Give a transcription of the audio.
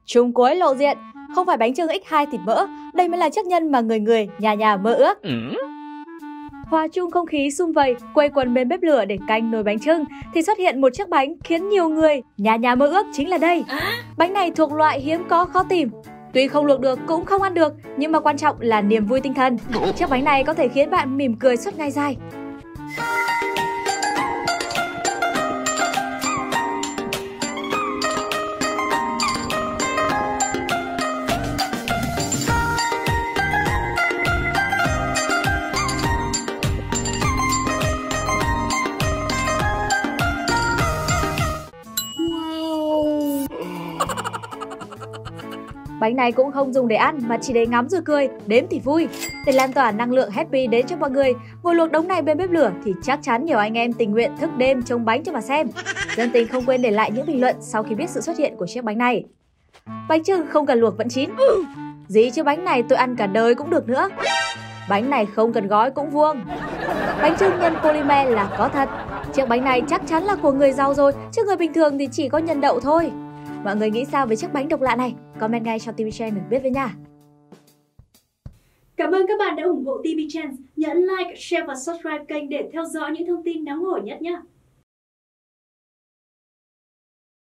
Trùng cuối lộ diện, không phải bánh chưng X2 thịt mỡ, đây mới là chức nhân mà người người, nhà nhà mơ ước. Hòa chung không khí sum vầy, quây quần bên bếp lửa để canh nồi bánh chưng thì xuất hiện một chiếc bánh khiến nhiều người, nhà nhà mơ ước chính là đây. Bánh này thuộc loại hiếm có khó tìm. Tuy không luộc được cũng không ăn được, nhưng mà quan trọng là niềm vui tinh thần. Chiếc bánh này có thể khiến bạn mỉm cười suốt ngày dài. Bánh này cũng không dùng để ăn mà chỉ để ngắm rồi cười, đếm thì vui. Để lan tỏa năng lượng happy đến cho mọi người, ngồi luộc đống này bên bếp lửa thì chắc chắn nhiều anh em tình nguyện thức đêm trông bánh cho mà xem. Dân tình không quên để lại những bình luận sau khi biết sự xuất hiện của chiếc bánh này. Bánh chưng không cần luộc vẫn chín. Gì chứ bánh này tôi ăn cả đời cũng được nữa. Bánh này không cần gói cũng vuông. Bánh chưng nhân polymer là có thật. Chiếc bánh này chắc chắn là của người giàu rồi, chứ người bình thường thì chỉ có nhân đậu thôi. Mọi người nghĩ sao về chiếc bánh độc lạ này? Comment ngay cho TV Channel biết với nha. Cảm ơn các bạn đã ủng hộ TV Channel. Nhấn like, share và subscribe kênh để theo dõi những thông tin nóng hổi nhất nhé.